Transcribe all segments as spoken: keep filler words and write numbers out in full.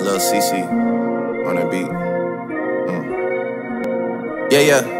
Lil C C on the beat. Mm. Yeah, yeah.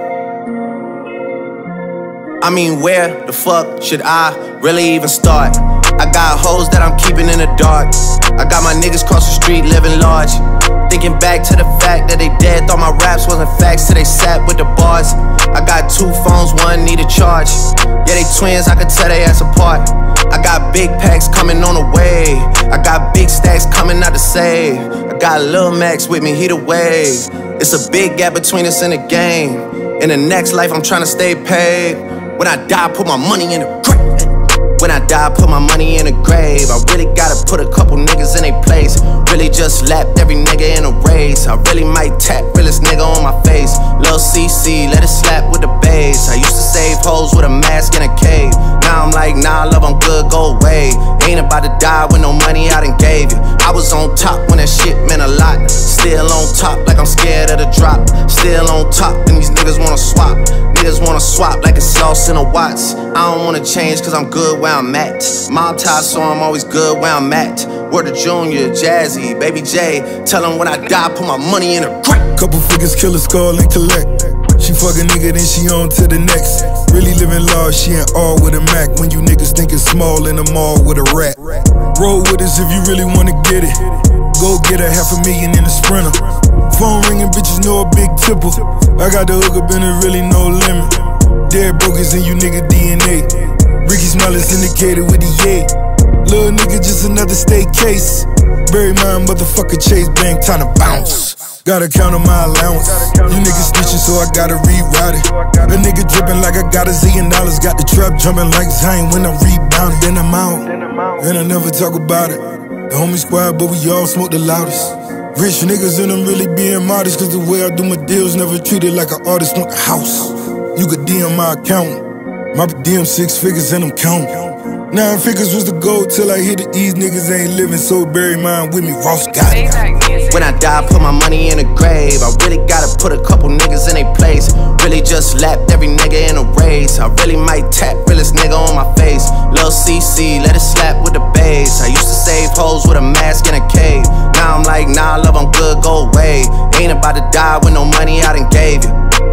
I mean, where the fuck should I really even start? I got hoes that I'm keeping in the dark. I got my niggas cross the street living large. Thinking back to the fact that they dead, thought my raps wasn't facts till they sat with the bars. I got two phones, one need a charge. Yeah, they twins, I could tell they ass apart. I got big packs coming on the way. I got big stacks coming out to save. I got Lil Max with me, he the wave. It's a big gap between us in the game. In the next life, I'm trying to stay paid. When I die, put my money in the grave. When I die, put my money in the grave. I really gotta put a couple niggas in their place. Really just lapped every nigga in a race. I really might tap realest nigga on my face. Lil C C, let it slap with the bass. I used to save hoes with a mask in a cave. Now I'm like, nah, love, I'm good, go away. Ain't about to die with no money I done gave you. I was on top when that shit meant a lot. Still on top like I'm scared of the drop. Still on top and these niggas wanna swap. Niggas wanna swap like it's sauce in a Watts. I don't wanna change cause I'm good where I'm at. Mob tie, so I'm always good where I'm at. Word to Junior, Jazzy, Baby J. Tell them when I die, put my money in a grave. Couple figures, kill a skull and collect. She fuck a nigga, then she on to the next. Really living large, she ain't all with a Mac. When you niggas thinking small in the mall with a rat. Roll with us if you really wanna get it. Go get a half a million in a Sprinter. Phone ringing, bitches know a big tipple. I got the hook up and there really no limit. Dead brokers in you nigga D N A. Ricky Smiley syndicated with the yay. Little nigga just another state case. Bury my motherfucker Chase Bank, time to bounce. Gotta count on my allowance. You niggas snitching, so I gotta rewrite it. A nigga dripping like I got a zillion dollars. Got the trap jumping like Zayn when I'm rebounding. Then I'm out, and I never talk about it. The homie squad, but we all smoke the loudest. Rich niggas and I'm really being modest. Cause the way I do my deals never treated like an artist. Want the house, you could D M my account. My D M six figures and I'm counting. Nine figures was the goal till I hit it. These niggas ain't living, so bury mine with me. Ross got it. When I die, put my money in the grave. I really gotta put a couple niggas in their place. Really just lapped every nigga in a race. I really might tap realest nigga on my face. Lil C C, let it slap with the bass. I used to save hoes with a mask in a cave. Now I'm like, nah, love, I'm good, go away. Ain't about to die with no money I done gave you.